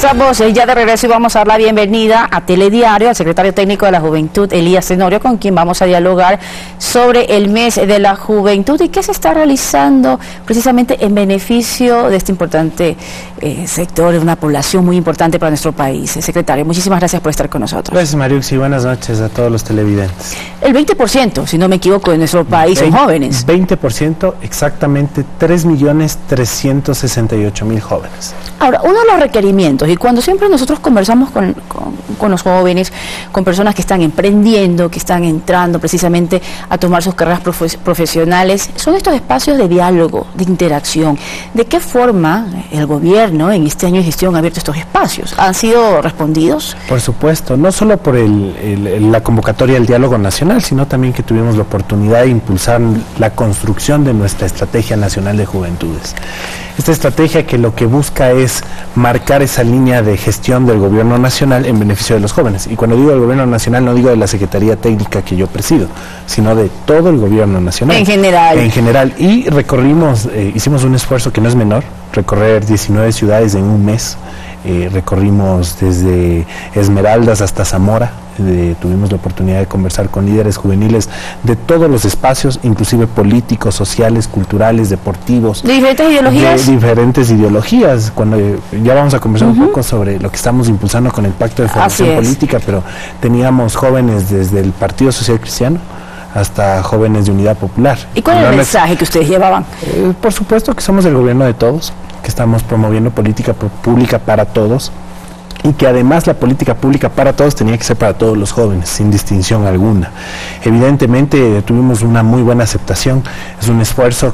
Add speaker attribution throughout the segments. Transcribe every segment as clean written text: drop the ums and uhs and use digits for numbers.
Speaker 1: Estamos ya de regreso y vamos a dar la bienvenida a Telediario al secretario técnico de la Juventud, Elías Tenorio, con quien vamos a dialogar sobre el mes de la juventud y qué se está realizando precisamente en beneficio de este importante sector, de una población muy importante para nuestro país. Secretario, muchísimas gracias por estar con nosotros.
Speaker 2: Gracias, Mariux, y buenas noches a todos los televidentes.
Speaker 1: El 20%, si no me equivoco, de nuestro país son jóvenes.
Speaker 2: 20%, exactamente 3.368.000 jóvenes.
Speaker 1: Ahora, uno de los requerimientos, y cuando siempre nosotros conversamos con los jóvenes, con personas que están emprendiendo, que están entrando precisamente a tomar sus carreras profesionales, son estos espacios de diálogo, de interacción. ¿De qué forma el gobierno en este año de gestión ha abierto estos espacios? ¿Han sido respondidos?
Speaker 2: Por supuesto, no solo por la convocatoria del diálogo nacional, sino también que tuvimos la oportunidad de impulsar la construcción de nuestra Estrategia Nacional de Juventudes. Esta estrategia que lo que busca es marcar esa línea de gestión del gobierno nacional en beneficio de los jóvenes. Y cuando digo del gobierno nacional no digo de la Secretaría Técnica que yo presido, sino de todo el gobierno nacional.
Speaker 1: En general.
Speaker 2: En general. Y recorrimos, hicimos un esfuerzo que no es menor, recorrer 19 ciudades en un mes. Recorrimos desde Esmeraldas hasta Zamora. Tuvimos la oportunidad de conversar con líderes juveniles de todos los espacios, inclusive políticos, sociales, culturales, deportivos.
Speaker 1: ¿De diferentes ideologías?
Speaker 2: De diferentes ideologías. Cuando ya vamos a conversar un poco sobre lo que estamos impulsando con el Pacto de Formación Política, pero teníamos jóvenes desde el Partido Social Cristiano hasta jóvenes de Unidad Popular.
Speaker 1: ¿Y cuál es el mensaje que ustedes llevaban?
Speaker 2: Por supuesto que somos el gobierno de todos, que estamos promoviendo política pública para todos, y que además la política pública para todos tenía que ser para todos los jóvenes, sin distinción alguna. Evidentemente tuvimos una muy buena aceptación, es un esfuerzo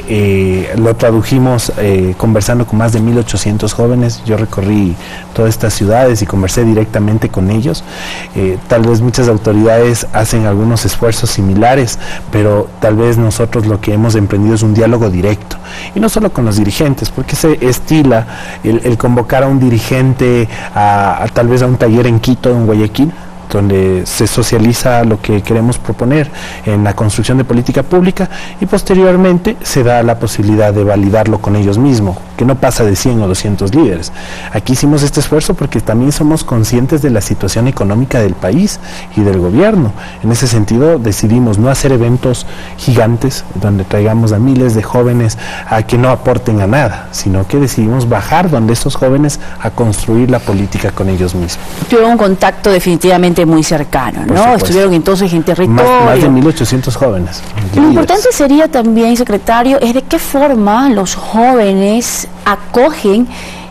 Speaker 2: que lo tradujimos conversando con más de 1.800 jóvenes. Yo recorrí todas estas ciudades y conversé directamente con ellos. Tal vez muchas autoridades hacen algunos esfuerzos similares, pero tal vez nosotros lo que hemos emprendido es un diálogo directo, y no solo con los dirigentes, porque se estila el convocar a un dirigente tal vez a un taller en Quito, en Guayaquil, donde se socializa lo que queremos proponer en la construcción de política pública, y posteriormente se da la posibilidad de validarlo con ellos mismos, que no pasa de 100 o 200 líderes. Aquí hicimos este esfuerzo porque también somos conscientes de la situación económica del país y del gobierno. En ese sentido decidimos no hacer eventos gigantes donde traigamos a miles de jóvenes a que no aporten a nada, sino que decidimos bajar donde estos jóvenes a construir la política con ellos mismos.
Speaker 1: Tuvieron un contacto definitivamente muy cercano, ¿no? Estuvieron entonces en territorio.
Speaker 2: Más de 1.800 jóvenes.
Speaker 1: Lo importante sería también, secretario, es de qué forma los jóvenes acogen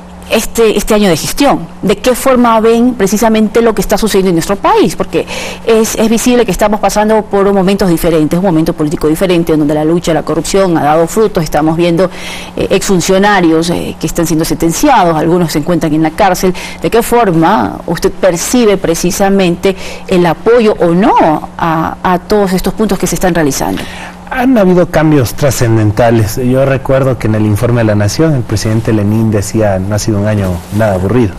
Speaker 1: este año de gestión, de qué forma ven precisamente lo que está sucediendo en nuestro país, porque es visible que estamos pasando por momentos diferentes, un momento político diferente, donde la lucha a la corrupción ha dado frutos. Estamos viendo exfuncionarios que están siendo sentenciados, algunos se encuentran en la cárcel. ¿De qué forma usted percibe precisamente el apoyo o no a todos estos puntos que se están realizando?
Speaker 2: Han habido cambios trascendentales. Yo recuerdo que en el informe de la Nación el presidente Lenin decía: no ha sido un año nada aburrido.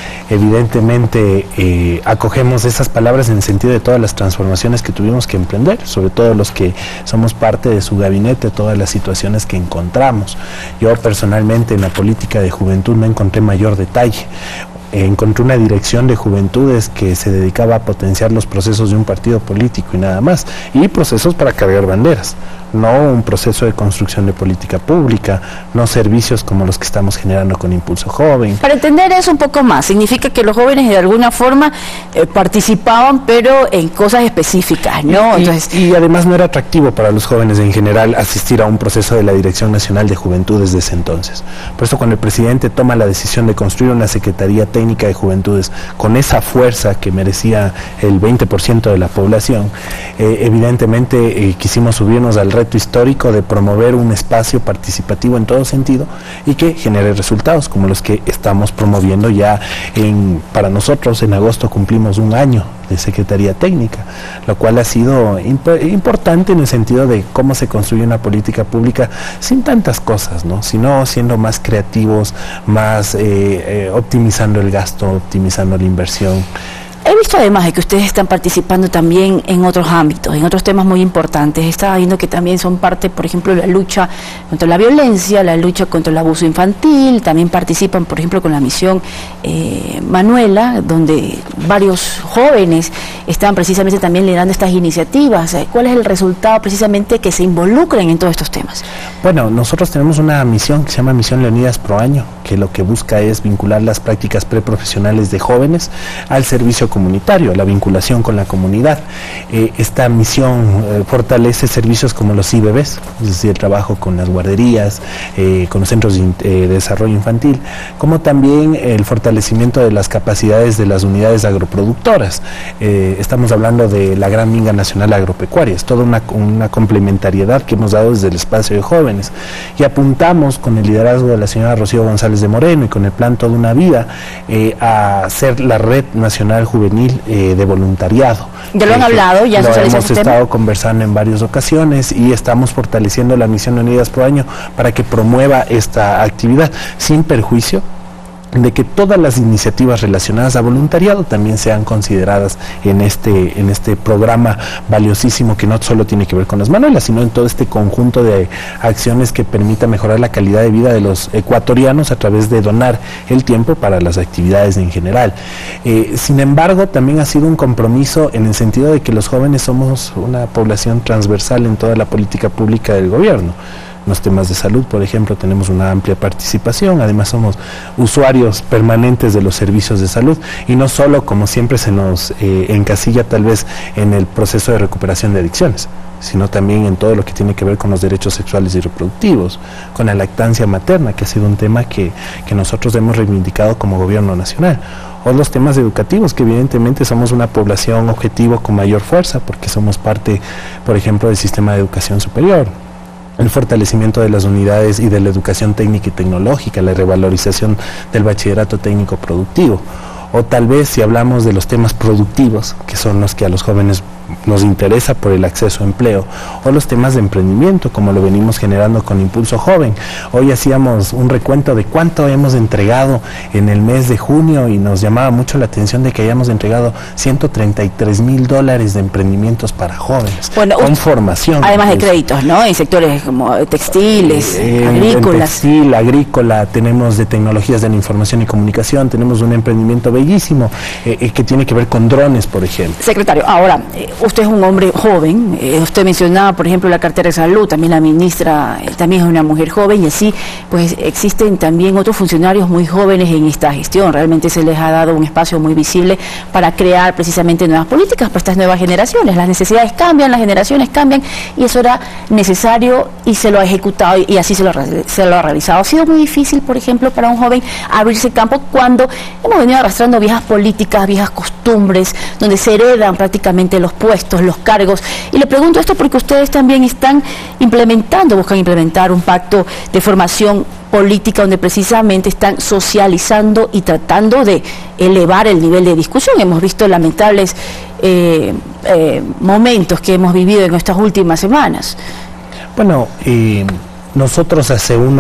Speaker 2: Evidentemente acogemos esas palabras en el sentido de todas las transformaciones que tuvimos que emprender, sobre todo los que somos parte de su gabinete, todas las situaciones que encontramos. Yo personalmente en la política de juventud no encontré mayor detalle. Encontré una dirección de juventudes que se dedicaba a potenciar los procesos de un partido político y nada más, y procesos para cargar banderas, no un proceso de construcción de política pública, no servicios como los que estamos generando con Impulso Joven.
Speaker 1: Para entender eso un poco más, significa que los jóvenes de alguna forma participaban, pero en cosas específicas, ¿no?
Speaker 2: Y además no era atractivo para los jóvenes en general asistir a un proceso de la Dirección Nacional de Juventudes de ese entonces. Por eso cuando el presidente toma la decisión de construir una Secretaría Técnica de Juventudes con esa fuerza que merecía el 20% de la población, evidentemente quisimos subirnos al reto histórico de promover un espacio participativo en todo sentido y que genere resultados como los que estamos promoviendo ya. Para nosotros en agosto cumplimos un año de Secretaría Técnica, lo cual ha sido importante en el sentido de cómo se construye una política pública sin tantas cosas, ¿no? Sino siendo más creativos, más optimizando el gasto, optimizando la inversión.
Speaker 1: He visto además de que ustedes están participando también en otros ámbitos, en otros temas muy importantes. Estaba viendo que también son parte, por ejemplo, de la lucha contra la violencia, la lucha contra el abuso infantil. También participan, por ejemplo, con la misión Manuela, donde varios jóvenes están precisamente también liderando estas iniciativas. ¿Cuál es el resultado precisamente que se involucren en todos estos temas?
Speaker 2: Bueno, nosotros tenemos una misión que se llama Misión Leonidas Pro Año, que lo que busca es vincular las prácticas preprofesionales de jóvenes al servicio comunitario, a la vinculación con la comunidad. Esta misión fortalece servicios como los IBBs, es decir, el trabajo con las guarderías, con los centros de desarrollo infantil, como también el fortalecimiento de las capacidades de las unidades agroproductoras. Estamos hablando de la Gran Minga Nacional Agropecuaria, es toda una complementariedad que hemos dado desde el espacio de jóvenes, y apuntamos con el liderazgo de la señora Rocío González de Moreno y con el plan Toda una Vida a ser la Red Nacional Juvenil de voluntariado.
Speaker 1: Ya lo han hablado, ya
Speaker 2: lo hemos estado conversando en varias ocasiones y estamos fortaleciendo la Misión Unidas Pro Año para que promueva esta actividad sin perjuicio de que todas las iniciativas relacionadas a voluntariado también sean consideradas en este programa valiosísimo, que no solo tiene que ver con las Manuelas, sino en todo este conjunto de acciones que permita mejorar la calidad de vida de los ecuatorianos a través de donar el tiempo para las actividades en general. Sin embargo, también ha sido un compromiso en el sentido de que los jóvenes somos una población transversal en toda la política pública del gobierno. En los temas de salud, por ejemplo, tenemos una amplia participación, además somos usuarios permanentes de los servicios de salud, y no solo, como siempre se nos encasilla tal vez en el proceso de recuperación de adicciones, sino también en todo lo que tiene que ver con los derechos sexuales y reproductivos, con la lactancia materna, que ha sido un tema que nosotros hemos reivindicado como gobierno nacional, o los temas educativos, que evidentemente somos una población objetivo con mayor fuerza, porque somos parte, por ejemplo, del sistema de educación superior. El fortalecimiento de las unidades y de la educación técnica y tecnológica, la revalorización del bachillerato técnico productivo, o tal vez si hablamos de los temas productivos, que son los que a los jóvenes nos interesa por el acceso a empleo, o los temas de emprendimiento, como lo venimos generando con Impulso Joven. Hoy hacíamos un recuento de cuánto hemos entregado en el mes de junio y nos llamaba mucho la atención de que hayamos entregado $133,000 de emprendimientos para jóvenes, con formación.
Speaker 1: Además de créditos, ¿no? En sectores como textiles, agrícolas.
Speaker 2: En textil, agrícola, tenemos de tecnologías de la información y comunicación, tenemos un emprendimiento bellísimo que tiene que ver con drones, por ejemplo.
Speaker 1: Secretario, ahora, usted es un hombre joven, usted mencionaba, por ejemplo, la cartera de salud, también la ministra también es una mujer joven, y así pues existen también otros funcionarios muy jóvenes en esta gestión. Realmente se les ha dado un espacio muy visible para crear precisamente nuevas políticas para estas nuevas generaciones. Las necesidades cambian, las generaciones cambian, y eso era necesario y se lo ha ejecutado, y así se lo ha realizado. Ha sido muy difícil, por ejemplo, para un joven abrirse campo cuando hemos venido arrastrando viejas políticas, viejas costumbres, donde se heredan prácticamente los puestos, los cargos. Y le pregunto esto porque ustedes también están buscan implementar un pacto de formación política donde precisamente están socializando y tratando de elevar el nivel de discusión. Hemos visto lamentables momentos que hemos vivido en estas últimas semanas.
Speaker 2: Bueno, nosotros hace un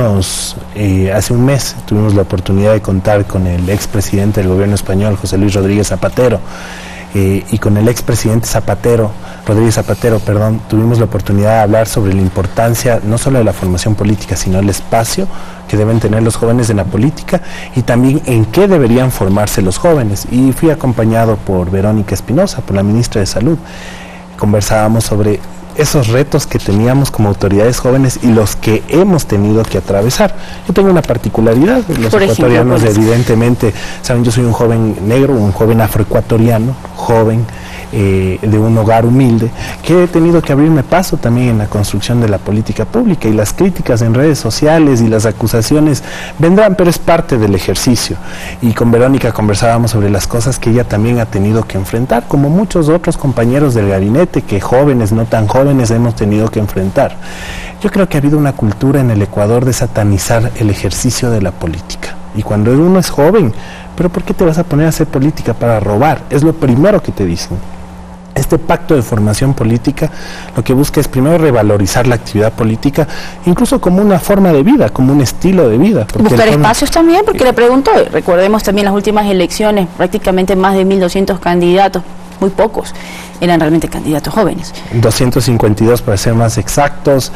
Speaker 2: mes tuvimos la oportunidad de contar con el expresidente del gobierno español, José Luis Rodríguez Zapatero, y con el expresidente Rodríguez Zapatero, tuvimos la oportunidad de hablar sobre la importancia no solo de la formación política, sino el espacio que deben tener los jóvenes en la política y también en qué deberían formarse los jóvenes. Y fui acompañado por Verónica Espinosa, por la ministra de Salud. Conversábamos sobre esos retos que teníamos como autoridades jóvenes y los que hemos tenido que atravesar. Yo tengo una particularidad, los ecuatorianos evidentemente saben, yo soy un joven negro, un joven afroecuatoriano, joven, de un hogar humilde, que he tenido que abrirme paso también en la construcción de la política pública, y las críticas en redes sociales y las acusaciones vendrán, pero es parte del ejercicio. Y con Verónica conversábamos sobre las cosas que ella también ha tenido que enfrentar, como muchos otros compañeros del gabinete que jóvenes, no tan jóvenes, hemos tenido que enfrentar. Yo creo que ha habido una cultura en el Ecuador de satanizar el ejercicio de la política. Y cuando uno es joven, ¿pero por qué te vas a poner a hacer política? Para robar, es lo primero que te dicen. Este pacto de formación política lo que busca es primero revalorizar la actividad política, incluso como una forma de vida, como un estilo de vida.
Speaker 1: Buscar espacios también, porque le pregunto, recordemos también las últimas elecciones, prácticamente más de 1.200 candidatos, muy pocos eran realmente candidatos jóvenes.
Speaker 2: 252 para ser más exactos,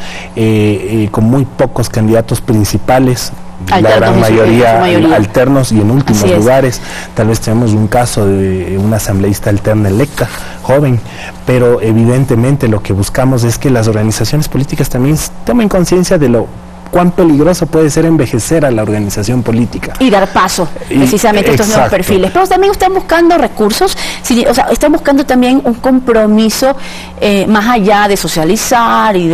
Speaker 2: con muy pocos candidatos principales. La gran mayoría alternos y en últimos lugares. Tal vez tenemos un caso de una asambleísta alterna electa, joven, pero evidentemente lo que buscamos es que las organizaciones políticas también tomen conciencia de lo cuán peligroso puede ser envejecer a la organización política.
Speaker 1: Y dar paso, precisamente, a estos nuevos perfiles. Pero también están buscando recursos, o sea, están buscando también un compromiso más allá de socializar y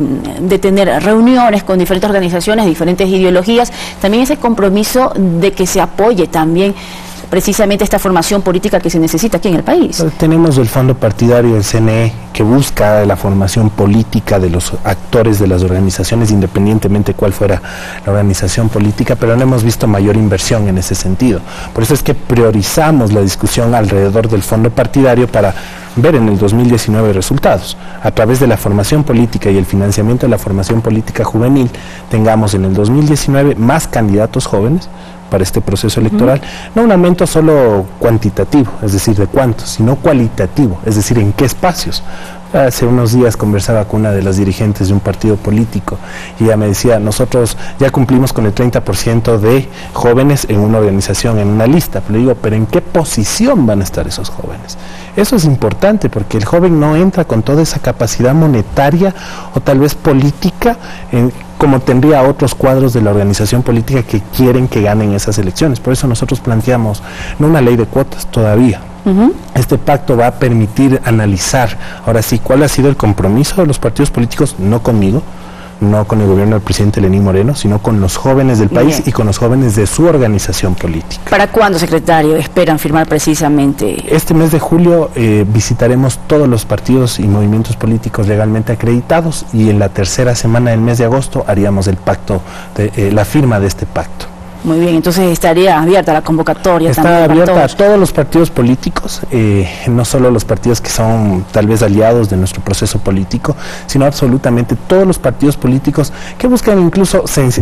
Speaker 1: de tener reuniones con diferentes organizaciones, diferentes ideologías, también ese compromiso de que se apoye también precisamente esta formación política que se necesita aquí en el país.
Speaker 2: Tenemos el fondo partidario del CNE que busca la formación política de los actores de las organizaciones, independientemente cuál fuera la organización política, pero no hemos visto mayor inversión en ese sentido. Por eso es que priorizamos la discusión alrededor del fondo partidario para ver en el 2019 resultados. A través de la formación política y el financiamiento de la formación política juvenil, tengamos en el 2019 más candidatos jóvenes para este proceso electoral, no un aumento solo cuantitativo, es decir, de cuántos, sino cualitativo, es decir, en qué espacios. Hace unos días conversaba con una de las dirigentes de un partido político y ella me decía, nosotros ya cumplimos con el 30% de jóvenes en una organización, en una lista. Le digo, pero ¿en qué posición van a estar esos jóvenes? Eso es importante porque el joven no entra con toda esa capacidad monetaria o tal vez política como tendría otros cuadros de la organización política que quieren que ganen esas elecciones. Por eso nosotros planteamos no una ley de cuotas todavía. Este pacto va a permitir analizar, ahora sí, cuál ha sido el compromiso de los partidos políticos, no conmigo, no con el gobierno del presidente Lenín Moreno, sino con los jóvenes del país y con los jóvenes de su organización política.
Speaker 1: ¿Para cuándo, secretario, esperan firmar precisamente?
Speaker 2: Este mes de julio visitaremos todos los partidos y movimientos políticos legalmente acreditados y en la tercera semana del mes de agosto haríamos el pacto, la firma de este pacto.
Speaker 1: Muy bien, entonces estaría abierta la convocatoria.
Speaker 2: Está abierta a todos los partidos políticos, no solo los partidos que son tal vez aliados de nuestro proceso político, sino absolutamente todos los partidos políticos que buscan incluso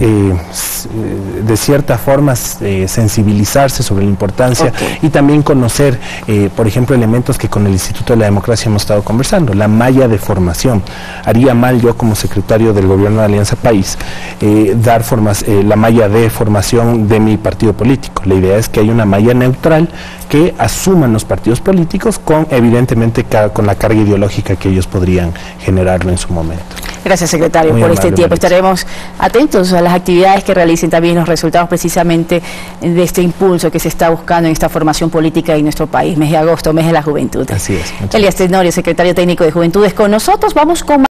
Speaker 2: de cierta forma sensibilizarse sobre la importancia y también conocer, por ejemplo, elementos que con el Instituto de la Democracia hemos estado conversando, la malla de formación. Haría mal yo como secretario del Gobierno de Alianza País dar la malla de formación de mi partido político. La idea es que haya una malla neutral que asuman los partidos políticos con, evidentemente, con la carga ideológica que ellos podrían generarlo en su momento.
Speaker 1: Gracias, secretario, por este tiempo. Estaremos atentos a las actividades que realicen, también los resultados precisamente de este impulso que se está buscando en esta formación política en nuestro país. Mes de agosto, mes de la juventud.
Speaker 2: Así es.
Speaker 1: Elías Tenorio, secretario técnico de Juventudes, con nosotros. Vamos con